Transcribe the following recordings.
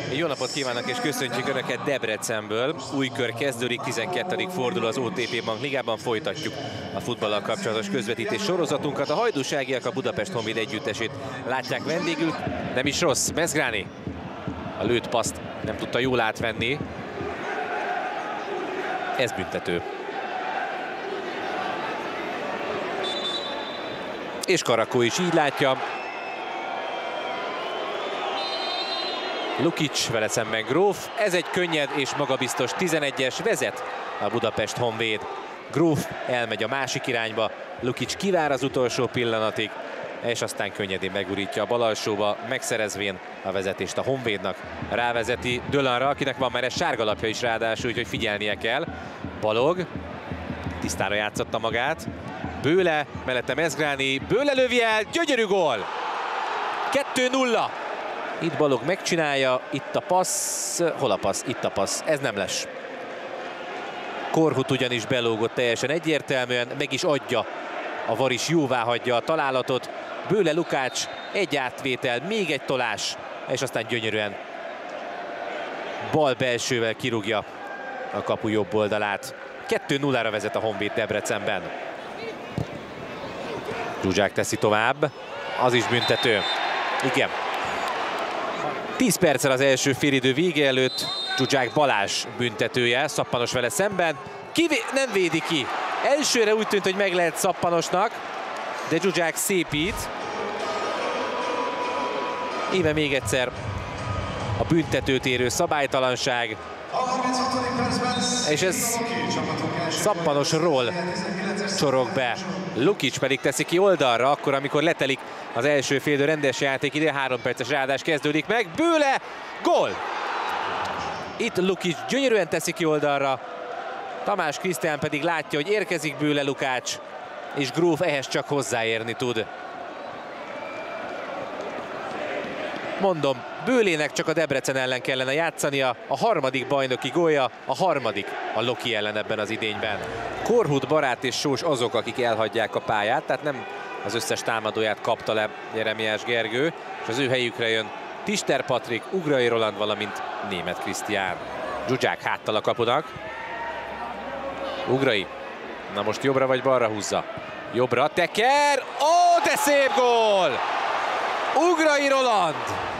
Jó napot kívánok és köszöntjük Önöket Debrecenből. Új kör kezdődik, 12. forduló az OTP Bank Ligában. Folytatjuk a futballal kapcsolatos közvetítés sorozatunkat. A hajdúságiak a Budapest Honvéd együttesét látják vendégül. Nem is rossz. Mezgráni a lőtt paszt nem tudta jól átvenni. Ez büntető. És Karakó is így látja. Lukic, vele szemben Gróf. Ez egy könnyed és magabiztos 11-es, vezet a Budapest Honvéd. Gróf elmegy a másik irányba, Lukic kivár az utolsó pillanatig, és aztán könnyedén megurítja a bal alsóba, megszerezvén a vezetést a Honvédnak. Rávezeti Dölanra, akinek van már egy sárgalapja is ráadásul, úgyhogy figyelnie kell. Balog tisztára játszotta magát. Bőle, mellette Mezgráni, Bőle lövi el, gyönyörű gól! 2-0. Itt Balog megcsinálja, itt a passz, hol a passz? Itt a passz, ez nem lesz. Korhut ugyanis belógott teljesen egyértelműen, meg is adja, a VAR is jóvá hagyja a találatot. Bőle, Lukács, egy átvétel, még egy tolás, és aztán gyönyörűen bal belsővel kirúgja a kapu jobb oldalát. 2-0-ra vezet a Honvéd Debrecenben. Zsuzsák teszi tovább, az is büntető. Igen. 10 perccel az első félidő vége előtt Zsuzsák Balázs büntetője, Szappanos vele szemben. Nem védi ki. Elsőre úgy tűnt, hogy meg lehet Szappanosnak, de Zsuzsák szépít. Íme még egyszer a büntetőt érő szabálytalanság. És ez Szappanosról csorog be. Lukic pedig teszi ki oldalra, akkor, amikor letelik az első félidő rendes játékidő, 3 perces ráadás kezdődik meg. Bőle, gól! Itt Lukic gyönyörűen teszi ki oldalra. Tamás Krisztián pedig látja, hogy érkezik Bőle, Lukács, és Gróf ehhez csak hozzáérni tud. Mondom, Bőlének csak a Debrecen ellen kellene játszania, a harmadik bajnoki gólja, a harmadik a Loki ellen ebben az idényben. Korhut, Barát és Sós azok, akik elhagyják a pályát, tehát nem az összes támadóját kapta le Jeremiás Gergő, és az ő helyükre jön Tister Patrik, Ugrai Roland, valamint Németh Krisztián. Zsuzsák háttal a kapunak. Ugrai, na most jobbra vagy balra húzza? Jobbra, teker, ó, de szép gól! Ugrai Roland!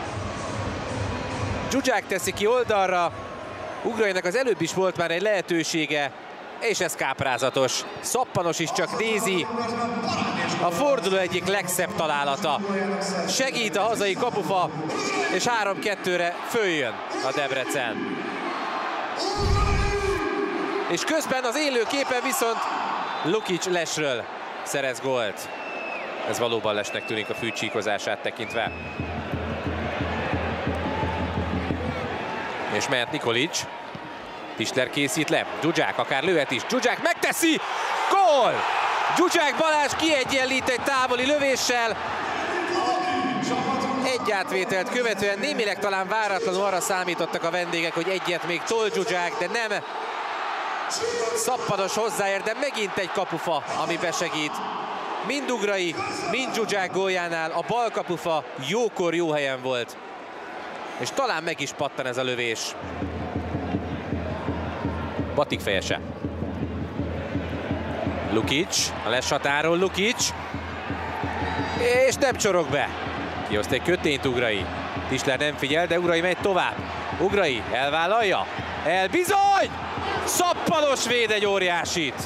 Zsuzsák teszi ki oldalra, Ugrainak az előbb is volt már egy lehetősége, és ez káprázatos. Szappanos is csak nézi. A forduló egyik legszebb találata. Segít a hazai kapufa, és 3-2-re följön a Debrecen. És közben az élő képen viszont Lukic lesről szerez gólt. Ez valóban lesnek tűnik a fűcsíkozását tekintve. És mehet Nikolic. Tisler készít le. Zsuzsák akár lőhet is. Zsuzsák megteszi! Gól! Zsuzsák Balázs kiegyenlít egy távoli lövéssel. Egy átvételt követően némileg talán váratlanul arra számítottak a vendégek, hogy egyet még tol Zsuzsák, de nem. Szappanos hozzáér, de megint egy kapufa, ami besegít. Mind Ugrai, mind Zsuzsák góljánál a bal kapufa jókor jó helyen volt. És talán meg is pattan ez a lövés. Batik fejese. Lukic, a leshatáról Lukic. És nem csorog be. Kihozt egy kötényt Ugrai. Tisler nem figyel, de Ugrai megy tovább. Ugrai elvállalja. Bizony! Szappanos véd egy óriásit.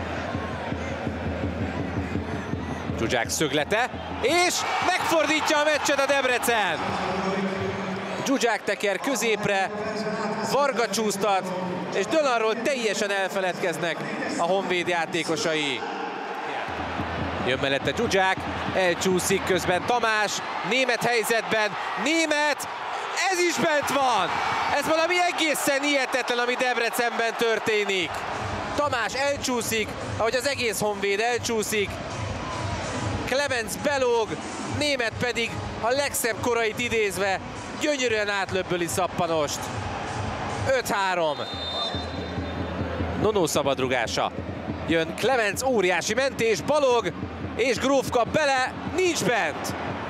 Zsuzsák szöglete, és megfordítja a meccset a Debrecen. Zsuzsák teker középre, Varga csúsztat, és Dölanról teljesen elfeledkeznek a Honvéd játékosai. Jön mellette Zsuzsák, elcsúszik közben Tamás, Németh helyzetben, Németh, ez is bent van! Ez valami egészen hihetetlen, ami Debrecenben történik. Tamás elcsúszik, ahogy az egész Honvéd elcsúszik. Clemens belóg, Németh pedig a legszebb korait idézve gyönyörűen átlöbböli Szappanost. 5-3. Nonó szabadrugása. Jön Clemens, óriási mentés, Balog, és Gróf kap bele, nincs bent.